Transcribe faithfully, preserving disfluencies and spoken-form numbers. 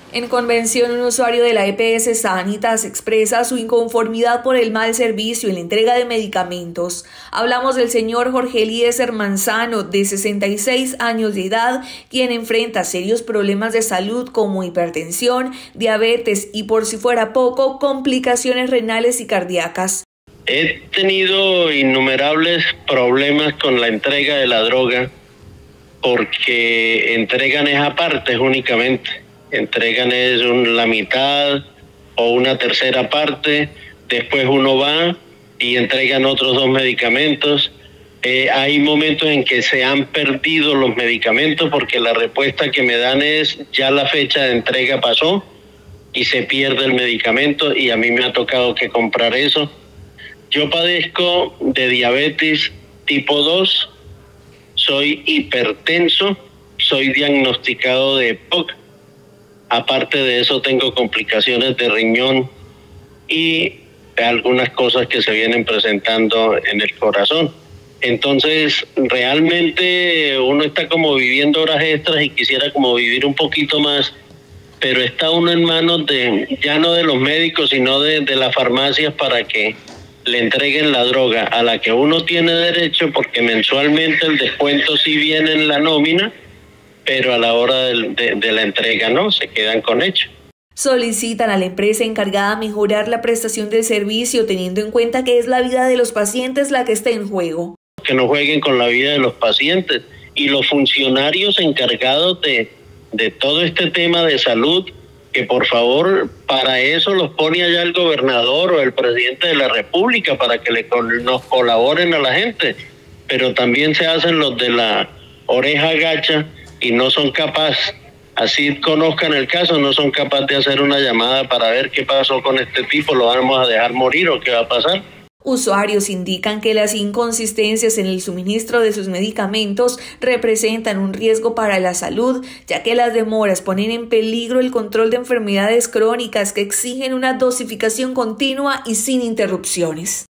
En Convención, un usuario de la E P S Sanitas expresa su inconformidad por el mal servicio en la entrega de medicamentos. Hablamos del señor Jorge Eliezer Manzano, de sesenta y seis años de edad, quien enfrenta serios problemas de salud como hipertensión, diabetes y, por si fuera poco, complicaciones renales y cardíacas. He tenido innumerables problemas con la entrega de la droga porque entregan esa parte únicamente. Entregan es un, la mitad o una tercera parte, después uno va y entregan otros dos medicamentos. Eh, hay momentos en que se han perdido los medicamentos porque la respuesta que me dan es ya la fecha de entrega pasó y se pierde el medicamento, y a mí me ha tocado que comprar eso. Yo padezco de diabetes tipo dos, soy hipertenso, soy diagnosticado de E P O C. Aparte de eso tengo complicaciones de riñón y algunas cosas que se vienen presentando en el corazón. Entonces, realmente uno está como viviendo horas extras y quisiera como vivir un poquito más, pero está uno en manos de, ya no de los médicos, sino de, de las farmacias para que le entreguen la droga a la que uno tiene derecho, porque mensualmente el descuento sí viene en la nómina, pero a la hora de, de, de la entrega no, se quedan con hecho. Solicitan a la empresa encargada mejorar la prestación del servicio, teniendo en cuenta que es la vida de los pacientes la que está en juego. Que no jueguen con la vida de los pacientes, y los funcionarios encargados de, de todo este tema de salud, que por favor, para eso los pone allá el gobernador o el presidente de la República, para que le, nos colaboren a la gente, pero también se hacen los de la oreja gacha y no son capaces, así conozcan el caso, no son capaces de hacer una llamada para ver qué pasó con este tipo, lo vamos a dejar morir o qué va a pasar. Usuarios indican que las inconsistencias en el suministro de sus medicamentos representan un riesgo para la salud, ya que las demoras ponen en peligro el control de enfermedades crónicas que exigen una dosificación continua y sin interrupciones.